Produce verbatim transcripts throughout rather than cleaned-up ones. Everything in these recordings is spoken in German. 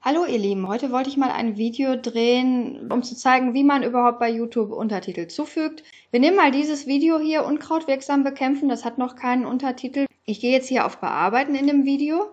Hallo ihr Lieben, heute wollte ich mal ein Video drehen, um zu zeigen, wie man überhaupt bei YouTube Untertitel zufügt. Wir nehmen mal dieses Video hier, Unkraut wirksam bekämpfen, das hat noch keinen Untertitel. Ich gehe jetzt hier auf Bearbeiten in dem Video.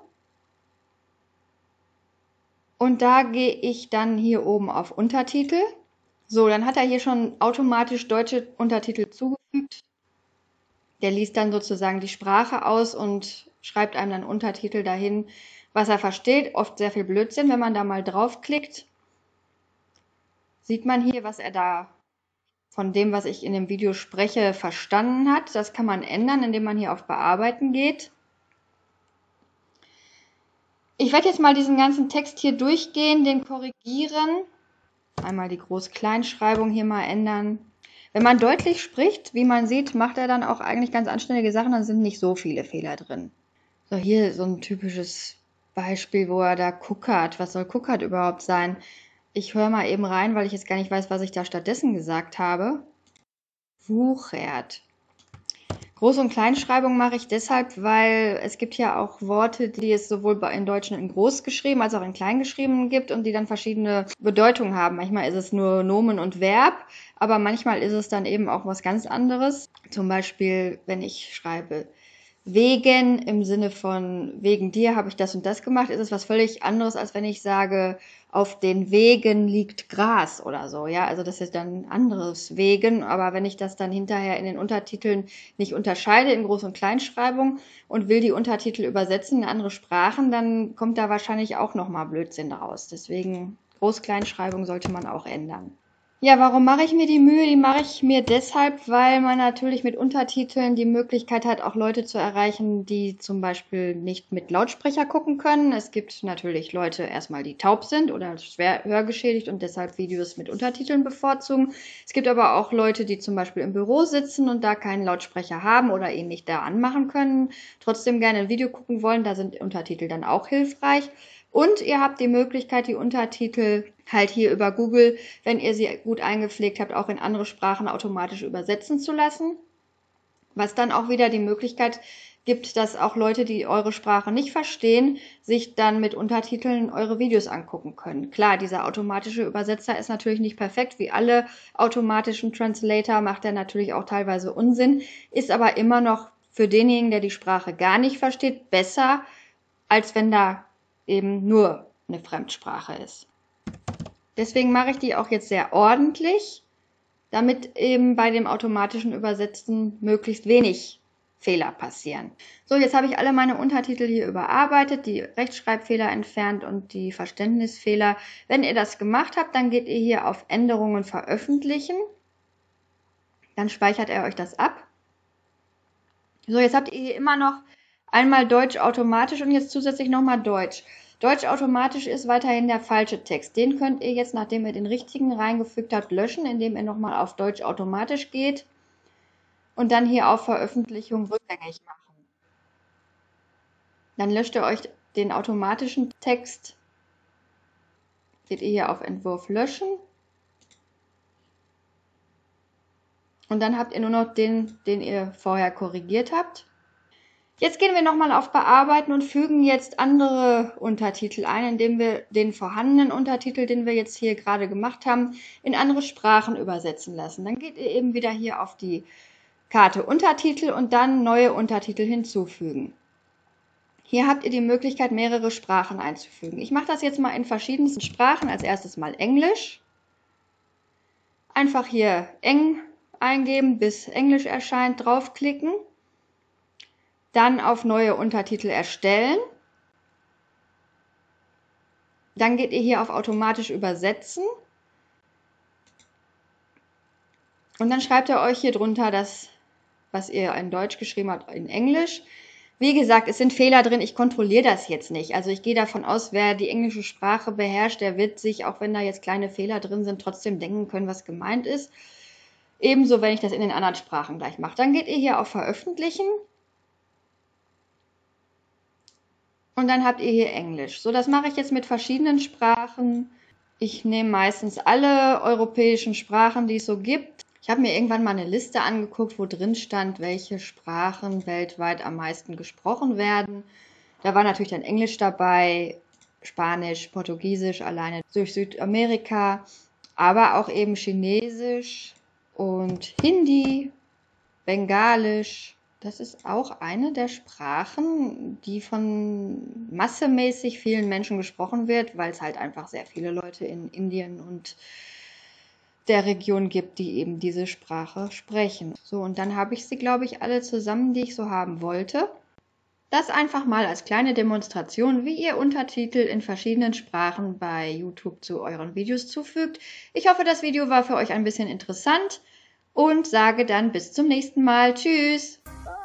Und da gehe ich dann hier oben auf Untertitel. So, dann hat er hier schon automatisch deutsche Untertitel zugefügt. Der liest dann sozusagen die Sprache aus und schreibt einem dann Untertitel dahin, was er versteht. Oft sehr viel Blödsinn. Wenn man da mal draufklickt, sieht man hier, was er da von dem, was ich in dem Video spreche, verstanden hat. Das kann man ändern, indem man hier auf Bearbeiten geht. Ich werde jetzt mal diesen ganzen Text hier durchgehen, den korrigieren. Einmal die Groß-Kleinschreibung hier mal ändern. Wenn man deutlich spricht, wie man sieht, macht er dann auch eigentlich ganz anständige Sachen, dann sind nicht so viele Fehler drin. So, hier so ein typisches Beispiel, wo er da kuckert. Was soll kuckert überhaupt sein? Ich höre mal eben rein, weil ich jetzt gar nicht weiß, was ich da stattdessen gesagt habe. Wuchert. Groß- und Kleinschreibung mache ich deshalb, weil es gibt ja auch Worte, die es sowohl in Deutschen in groß geschrieben als auch in klein geschrieben gibt und die dann verschiedene Bedeutungen haben. Manchmal ist es nur Nomen und Verb, aber manchmal ist es dann eben auch was ganz anderes. Zum Beispiel, wenn ich schreibe wegen im Sinne von wegen dir habe ich das und das gemacht, ist es was völlig anderes, als wenn ich sage, auf den Wegen liegt Gras oder so. Ja, also das ist dann ein anderes Wegen, aber wenn ich das dann hinterher in den Untertiteln nicht unterscheide in Groß- und Kleinschreibung und will die Untertitel übersetzen in andere Sprachen, dann kommt da wahrscheinlich auch nochmal Blödsinn raus. Deswegen Groß-Kleinschreibung sollte man auch ändern. Ja, warum mache ich mir die Mühe? Die mache ich mir deshalb, weil man natürlich mit Untertiteln die Möglichkeit hat, auch Leute zu erreichen, die zum Beispiel nicht mit Lautsprecher gucken können. Es gibt natürlich Leute erstmal, die taub sind oder schwer hörgeschädigt und deshalb Videos mit Untertiteln bevorzugen. Es gibt aber auch Leute, die zum Beispiel im Büro sitzen und da keinen Lautsprecher haben oder ihn nicht da anmachen können, trotzdem gerne ein Video gucken wollen. Da sind Untertitel dann auch hilfreich. Und ihr habt die Möglichkeit, die Untertitel halt hier über Google, wenn ihr sie gut eingepflegt habt, auch in andere Sprachen automatisch übersetzen zu lassen. Was dann auch wieder die Möglichkeit gibt, dass auch Leute, die eure Sprache nicht verstehen, sich dann mit Untertiteln eure Videos angucken können. Klar, dieser automatische Übersetzer ist natürlich nicht perfekt. Wie alle automatischen Translator macht er natürlich auch teilweise Unsinn, ist aber immer noch für denjenigen, der die Sprache gar nicht versteht, besser, als wenn da eben nur eine Fremdsprache ist. Deswegen mache ich die auch jetzt sehr ordentlich, damit eben bei dem automatischen Übersetzen möglichst wenig Fehler passieren. So, jetzt habe ich alle meine Untertitel hier überarbeitet, die Rechtschreibfehler entfernt und die Verständnisfehler. Wenn ihr das gemacht habt, dann geht ihr hier auf Änderungen veröffentlichen. Dann speichert er euch das ab. So, jetzt habt ihr hier immer noch einmal Deutsch automatisch und jetzt zusätzlich nochmal Deutsch. Deutsch automatisch ist weiterhin der falsche Text. Den könnt ihr jetzt, nachdem ihr den richtigen reingefügt habt, löschen, indem ihr nochmal auf Deutsch automatisch geht und dann hier auf Veröffentlichung rückgängig machen. Dann löscht ihr euch den automatischen Text. Geht ihr hier auf Entwurf löschen. Und dann habt ihr nur noch den, den ihr vorher korrigiert habt. Jetzt gehen wir nochmal auf Bearbeiten und fügen jetzt andere Untertitel ein, indem wir den vorhandenen Untertitel, den wir jetzt hier gerade gemacht haben, in andere Sprachen übersetzen lassen. Dann geht ihr eben wieder hier auf die Karte Untertitel und dann neue Untertitel hinzufügen. Hier habt ihr die Möglichkeit, mehrere Sprachen einzufügen. Ich mache das jetzt mal in verschiedensten Sprachen. Als erstes mal Englisch. Einfach hier eng eingeben, bis Englisch erscheint, draufklicken. Dann auf neue Untertitel erstellen. Dann geht ihr hier auf automatisch übersetzen. Und dann schreibt ihr euch hier drunter das, was ihr in Deutsch geschrieben habt, in Englisch. Wie gesagt, es sind Fehler drin, ich kontrolliere das jetzt nicht. Also ich gehe davon aus, wer die englische Sprache beherrscht, der wird sich, auch wenn da jetzt kleine Fehler drin sind, trotzdem denken können, was gemeint ist. Ebenso, wenn ich das in den anderen Sprachen gleich mache. Dann geht ihr hier auf Veröffentlichen. Und dann habt ihr hier Englisch. So, das mache ich jetzt mit verschiedenen Sprachen. Ich nehme meistens alle europäischen Sprachen, die es so gibt. Ich habe mir irgendwann mal eine Liste angeguckt, wo drin stand, welche Sprachen weltweit am meisten gesprochen werden. Da war natürlich dann Englisch dabei, Spanisch, Portugiesisch, alleine durch Südamerika, aber auch eben Chinesisch und Hindi, Bengalisch. Das ist auch eine der Sprachen, die von massemäßig vielen Menschen gesprochen wird, weil es halt einfach sehr viele Leute in Indien und der Region gibt, die eben diese Sprache sprechen. So, und dann habe ich sie, glaube ich, alle zusammen, die ich so haben wollte. Das einfach mal als kleine Demonstration, wie ihr Untertitel in verschiedenen Sprachen bei YouTube zu euren Videos zufügt. Ich hoffe, das Video war für euch ein bisschen interessant und sage dann bis zum nächsten Mal. Tschüss!